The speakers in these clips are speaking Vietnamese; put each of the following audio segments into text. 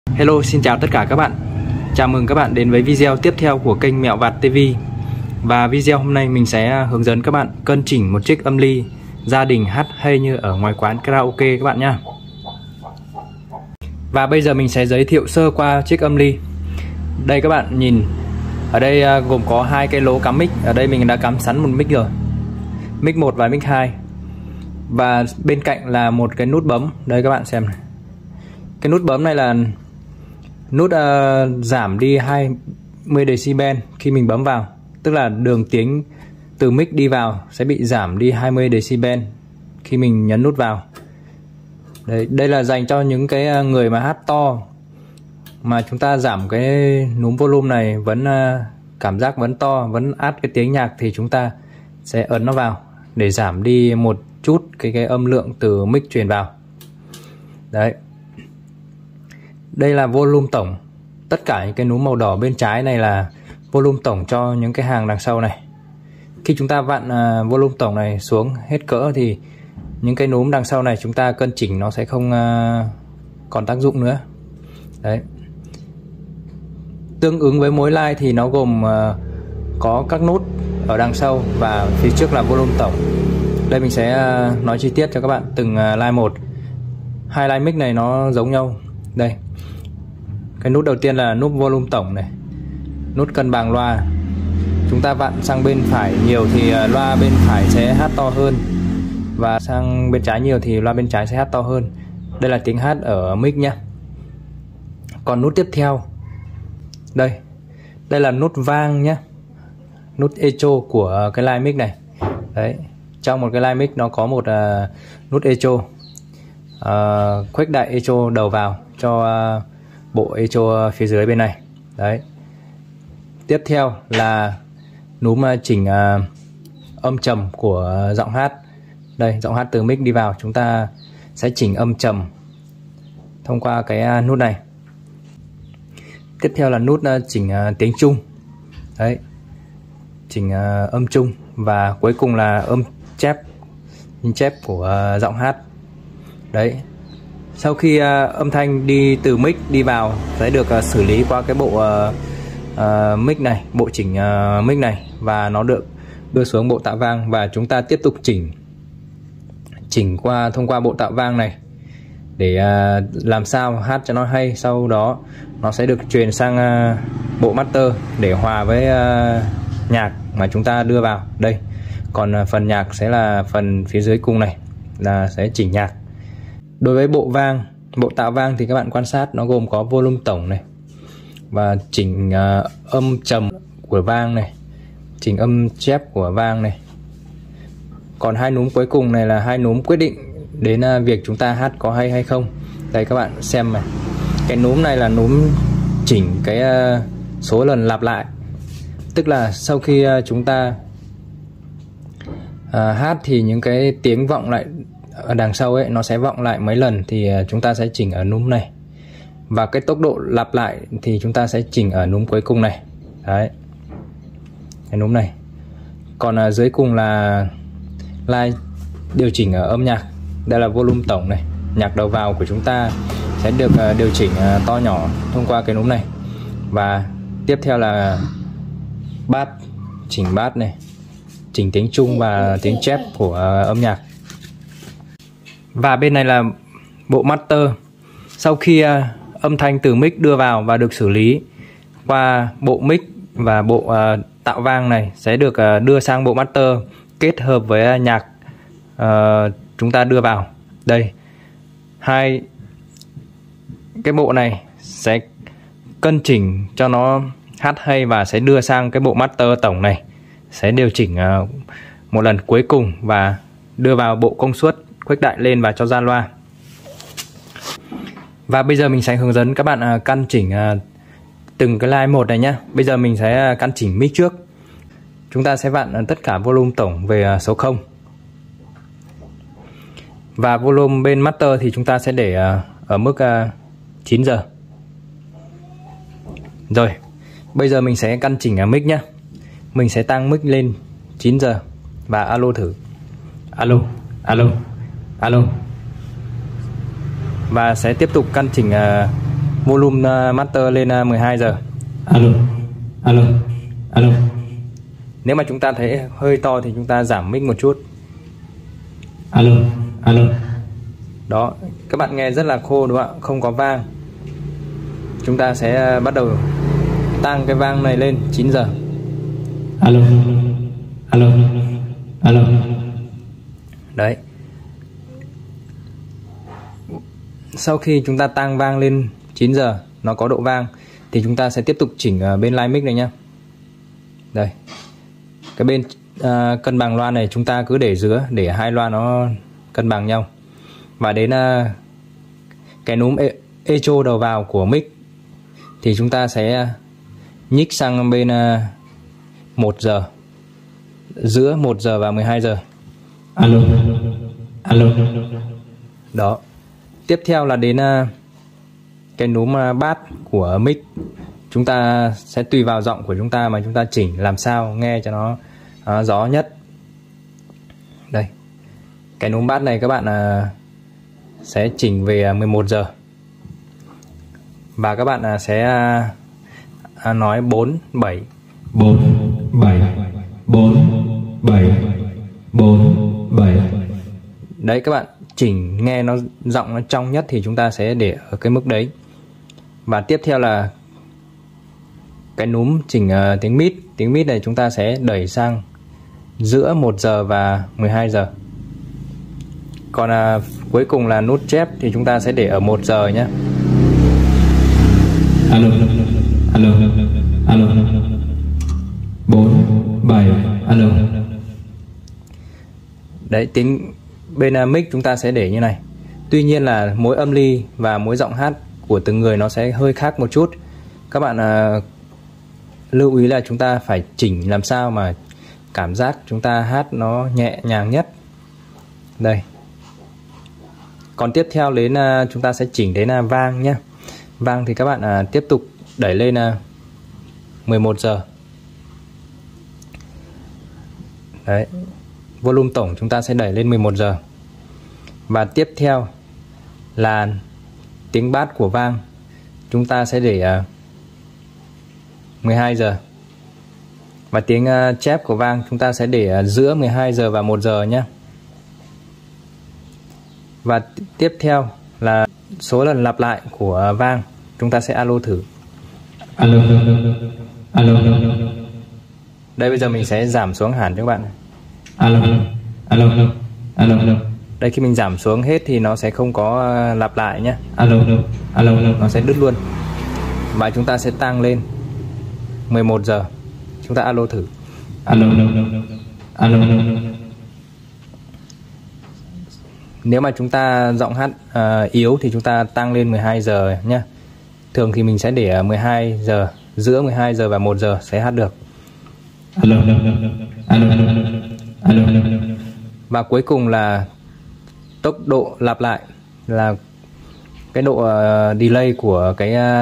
Hello, xin chào tất cả các bạn. Chào mừng các bạn đến với video tiếp theo của kênh Mẹo Vặt TV. Và video hôm nay mình sẽ hướng dẫn các bạn cân chỉnh một chiếc âm ly gia đình hát hay như ở ngoài quán karaoke các bạn nhé. Và bây giờ mình sẽ giới thiệu sơ qua chiếc âm ly. Đây các bạn nhìn, ở đây gồm có hai cái lỗ cắm mic. Ở đây mình đã cắm sẵn một mic rồi, mic 1 và mic 2. Và bên cạnh là một cái nút bấm. Đây các bạn xem này. Cái nút bấm này là nút giảm đi 20 decibel khi mình bấm vào, tức là đường tiếng từ mic đi vào sẽ bị giảm đi 20 decibel khi mình nhấn nút vào. Đây là dành cho những cái người mà hát to mà chúng ta giảm cái núm volume này vẫn cảm giác vẫn to, vẫn át cái tiếng nhạc, thì chúng ta sẽ ấn nó vào để giảm đi một chút cái âm lượng từ mic truyền vào. Đấy. Đây là volume tổng. Tất cả những cái núm màu đỏ bên trái này là volume tổng cho những cái hàng đằng sau này. Khi chúng ta vặn volume tổng này xuống hết cỡ thì những cái núm đằng sau này chúng ta cân chỉnh nó sẽ không còn tác dụng nữa. Đấy. Tương ứng với mỗi line thì nó gồm có các nút ở đằng sau và phía trước là volume tổng. Đây mình sẽ nói chi tiết cho các bạn từng line một. Hai line mic này nó giống nhau. Đây. Cái nút đầu tiên là nút volume tổng này, nút cân bằng loa. Chúng ta vặn sang bên phải nhiều thì loa bên phải sẽ hát to hơn, và sang bên trái nhiều thì loa bên trái sẽ hát to hơn. Đây là tiếng hát ở mic nhé. Còn nút tiếp theo, đây là nút vang nhé, nút echo của cái line mic này. Đấy, trong một cái line mic nó có một nút echo, khuếch đại echo đầu vào cho bộ echo phía dưới bên này. Đấy. Tiếp theo là núm chỉnh âm trầm của giọng hát. Đây, giọng hát từ mic đi vào, chúng ta sẽ chỉnh âm trầm thông qua cái nút này. Tiếp theo là nút chỉnh tiếng trung. Đấy, chỉnh âm trung. Và cuối cùng là âm chép của giọng hát. Đấy. Sau khi âm thanh đi từ mic đi vào sẽ được xử lý qua cái bộ mic này, bộ chỉnh mic này, và nó được đưa xuống bộ tạo vang, và chúng ta tiếp tục chỉnh thông qua bộ tạo vang này để làm sao hát cho nó hay. Sau đó nó sẽ được truyền sang bộ master để hòa với nhạc mà chúng ta đưa vào đây. Còn phần nhạc sẽ là phần phía dưới cùng này, là sẽ chỉnh nhạc. Đối với bộ tạo vang thì các bạn quan sát nó gồm có volume tổng này, và chỉnh âm trầm của vang này, chỉnh âm chép của vang này. Còn hai núm cuối cùng này là hai núm quyết định đến việc chúng ta hát có hay hay không. Đây các bạn xem này, cái núm này là núm chỉnh cái số lần lặp lại, tức là sau khi chúng ta hát thì những cái tiếng vọng lại ở đằng sau ấy, nó sẽ vọng lại mấy lần thì chúng ta sẽ chỉnh ở núm này. Và cái tốc độ lặp lại thì chúng ta sẽ chỉnh ở núm cuối cùng này. Đấy, cái núm này. Còn dưới cùng là line điều chỉnh ở âm nhạc. Đây là volume tổng này, nhạc đầu vào của chúng ta sẽ được điều chỉnh to nhỏ thông qua cái núm này. Và tiếp theo là bass, chỉnh bass này, chỉnh tiếng trung và tiếng chép của âm nhạc. Và bên này là bộ master. Sau khi âm thanh từ mic đưa vào và được xử lý qua bộ mic và bộ tạo vang này sẽ được đưa sang bộ master kết hợp với nhạc chúng ta đưa vào. Đây, hai cái bộ này sẽ cân chỉnh cho nó hát hay và sẽ đưa sang cái bộ master tổng này, sẽ điều chỉnh một lần cuối cùng và đưa vào bộ công suất, khuếch đại lên và cho ra loa. Và bây giờ mình sẽ hướng dẫn các bạn căn chỉnh từng cái line một này nhé. Bây giờ mình sẽ căn chỉnh mic trước. Chúng ta sẽ vặn tất cả volume tổng về số 0. Và volume bên master thì chúng ta sẽ để ở mức 9 giờ. Rồi, bây giờ mình sẽ căn chỉnh mic nhé. Mình sẽ tăng mic lên 9 giờ và alo thử. Alo, alo, alo. Và sẽ tiếp tục căn chỉnh volume master lên 12 giờ. Alo, alo, alo. Nếu mà chúng ta thấy hơi to thì chúng ta giảm mic một chút. Alo, alo. Đó, các bạn nghe rất là khô đúng không ạ? Không có vang. Chúng ta sẽ bắt đầu tăng cái vang này lên 9 giờ. Alo, alo, alo. Đấy. Sau khi chúng ta tăng vang lên 9 giờ, nó có độ vang, thì chúng ta sẽ tiếp tục chỉnh bên line mic này nhá. Đây. Cái bên cân bằng loa này chúng ta cứ để giữa, để hai loa nó cân bằng nhau. Và đến cái núm echo đầu vào của mic thì chúng ta sẽ nhích sang bên 1 giờ, giữa 1 giờ và 12 giờ. Alo, alo. Đó. Tiếp theo là đến cái núm bass của mic. Chúng ta sẽ tùy vào giọng của chúng ta mà chúng ta chỉnh làm sao nghe cho nó rõ nhất. Đây. Cái núm bass này các bạn sẽ chỉnh về 11 giờ. Và các bạn sẽ nói 4 7 4 7 4 7 4 7. Đấy, các bạn chỉnh nghe nó giọng nó trong nhất thì chúng ta sẽ để ở cái mức đấy. Và tiếp theo là cái núm chỉnh tiếng mid. Tiếng mid này chúng ta sẽ đẩy sang giữa 1 giờ và 12 giờ. Còn cuối cùng là nút chép thì chúng ta sẽ để ở 1 giờ nhé. Alo, alo, alo. 4 7 alo. Đấy, tiếng bên mic chúng ta sẽ để như này. Tuy nhiên là mỗi âm ly và mỗi giọng hát của từng người nó sẽ hơi khác một chút. Các bạn lưu ý là chúng ta phải chỉnh làm sao mà cảm giác chúng ta hát nó nhẹ nhàng nhất. Đây. Còn tiếp theo đến chúng ta sẽ chỉnh đến vang nhé. Vang thì các bạn tiếp tục đẩy lên 11 giờ. Đấy. Volume tổng chúng ta sẽ đẩy lên 11 giờ. Và tiếp theo là tiếng bass của vang. Chúng ta sẽ để 12 giờ. Và tiếng chép của vang chúng ta sẽ để giữa 12 giờ và 1 giờ nhé. Và tiếp theo là số lần lặp lại của vang. Chúng ta sẽ alo thử. Alo, alo. Đây, bây giờ mình sẽ giảm xuống hẳn cho các bạn. Alo, alo, alo, alo. Đây, khi mình giảm xuống hết thì nó sẽ không có lặp lại nhé. Alo, alo, Nó sẽ đứt luôn. Và chúng ta sẽ tăng lên 11 giờ. Chúng ta alo thử. Alo, alo. Nếu mà chúng ta giọng hát yếu thì chúng ta tăng lên 12 giờ nhé. Thường thì mình sẽ để 12 giờ, giữa 12 giờ và 1 giờ sẽ hát được. Alo, alo, alo. Và cuối cùng là tốc độ lặp lại, là cái độ delay của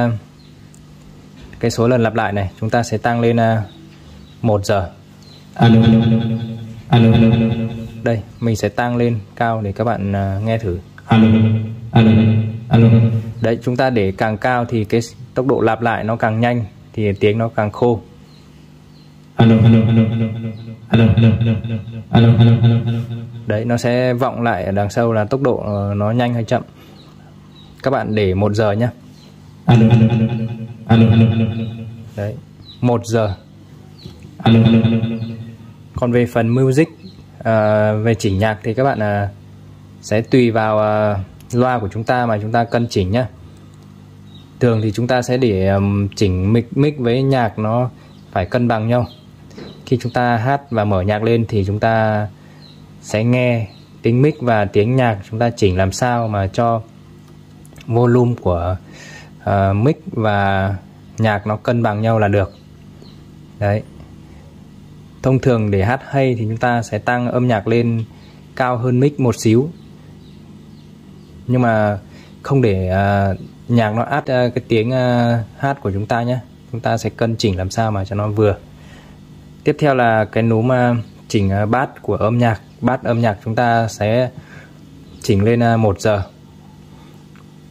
cái số lần lặp lại này. Chúng ta sẽ tăng lên 1 giờ. Alo, alo. Đây, mình sẽ tăng lên cao để các bạn nghe thử. Alo, alo, alo. Đấy, chúng ta để càng cao thì cái tốc độ lặp lại nó càng nhanh, thì tiếng nó càng khô. Alo, alo, alo, alo, alo, alo, alo. Đấy, nó sẽ vọng lại ở đằng sau là tốc độ nó nhanh hay chậm. Các bạn để 1 giờ nhé. Alo, alo, alo. Đấy, 1 giờ. Alo, alo. Còn về phần music, về chỉnh nhạc thì các bạn sẽ tùy vào loa của chúng ta mà chúng ta cân chỉnh nhé. Thường thì chúng ta sẽ để chỉnh mic với nhạc nó phải cân bằng nhau. Khi chúng ta hát và mở nhạc lên thì chúng ta sẽ nghe tiếng mic và tiếng nhạc chúng ta chỉnh làm sao mà cho volume của mic và nhạc nó cân bằng nhau là được. Đấy. Thông thường để hát hay thì chúng ta sẽ tăng âm nhạc lên cao hơn mic một xíu. Nhưng mà không để nhạc nó át cái tiếng hát của chúng ta nhé. Chúng ta sẽ cân chỉnh làm sao mà cho nó vừa. Tiếp theo là cái núm chỉnh bass của âm nhạc. Bass âm nhạc chúng ta sẽ chỉnh lên 1 giờ.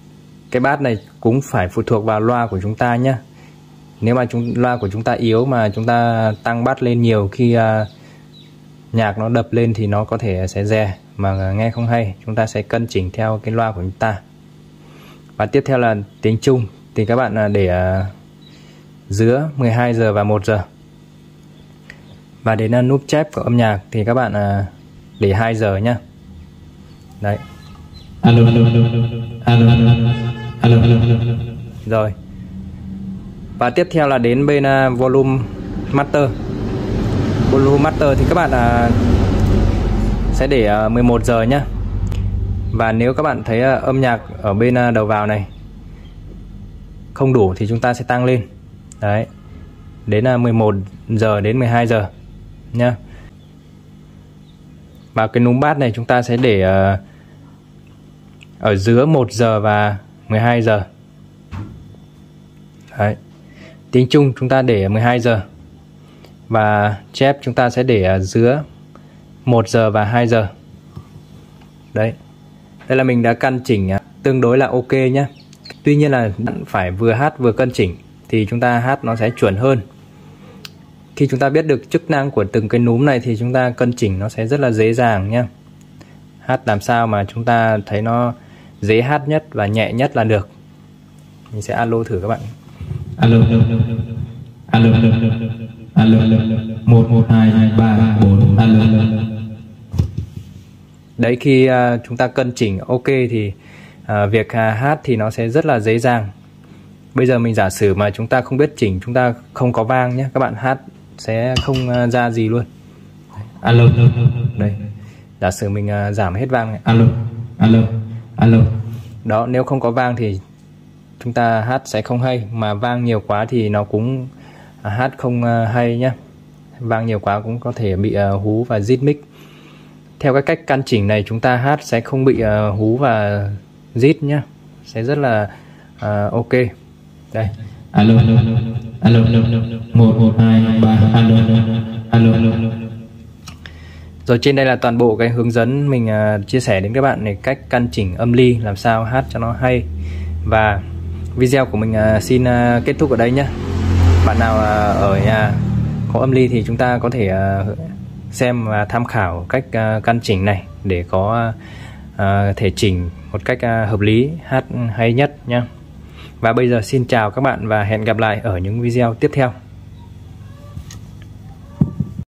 cái bass này cũng phải phụ thuộc vào loa của chúng ta nhé. Nếu mà loa của chúng ta yếu mà chúng ta tăng bass lên nhiều, khi nhạc nó đập lên thì nó có thể sẽ rè mà nghe không hay. Chúng ta sẽ cân chỉnh theo cái loa của chúng ta. Và tiếp theo là tiếng trung thì các bạn để giữa 12 giờ và 1 giờ. Và đến nút chép của âm nhạc thì các bạn để 2 giờ nhé. Đấy. Alo, alo, alo, alo, alo. Rồi. Và tiếp theo là đến bên volume master. Volume master thì các bạn sẽ để 11 giờ nhé. Và nếu các bạn thấy âm nhạc ở bên đầu vào này không đủ thì chúng ta sẽ tăng lên. Đấy. Đến 11 giờ đến 12 giờ nhé. Và cái núm bass này chúng ta sẽ để ở giữa 1 giờ và 12 giờ. Đấy. Tiếng Trung chúng ta để 12 giờ. Và chép chúng ta sẽ để ở giữa 1 giờ và 2 giờ. Đấy. Đây là mình đã căn chỉnh tương đối là ok nhé. Tuy nhiên là bạn phải vừa hát vừa cân chỉnh thì chúng ta hát nó sẽ chuẩn hơn. Khi chúng ta biết được chức năng của từng cái núm này thì chúng ta cân chỉnh nó sẽ rất là dễ dàng nhé. Hát làm sao mà chúng ta thấy nó dễ hát nhất và nhẹ nhất là được. Mình sẽ alo thử các bạn. Alo, alo, alo, 1 2 3 4 alo. Đấy, khi chúng ta cân chỉnh ok thì việc hát thì nó sẽ rất là dễ dàng. Bây giờ mình giả sử mà chúng ta không biết chỉnh, chúng ta không có vang nhé, các bạn hát sẽ không ra gì luôn. Alo. Đây, giả sử mình giảm hết vang này. Alo, alo, alo. Đó, nếu không có vang thì chúng ta hát sẽ không hay, mà vang nhiều quá thì nó cũng hát không hay nhé. Vang nhiều quá cũng có thể bị hú và rít mic. Theo cái cách căn chỉnh này chúng ta hát sẽ không bị hú và rít nhé, sẽ rất là ok. Đây. Alo, alo, 1 2 3 alo, alo. Rồi trên đây là toàn bộ cái hướng dẫn mình chia sẻ đến các bạn về cách căn chỉnh âm ly, làm sao hát cho nó hay. Và video của mình xin kết thúc ở đây nhé. Bạn nào ở nhà có âm ly thì chúng ta có thể xem và tham khảo cách căn chỉnh này để có thể chỉnh một cách hợp lý, hát hay nhất nhé. Và bây giờ xin chào các bạn và hẹn gặp lại ở những video tiếp theo.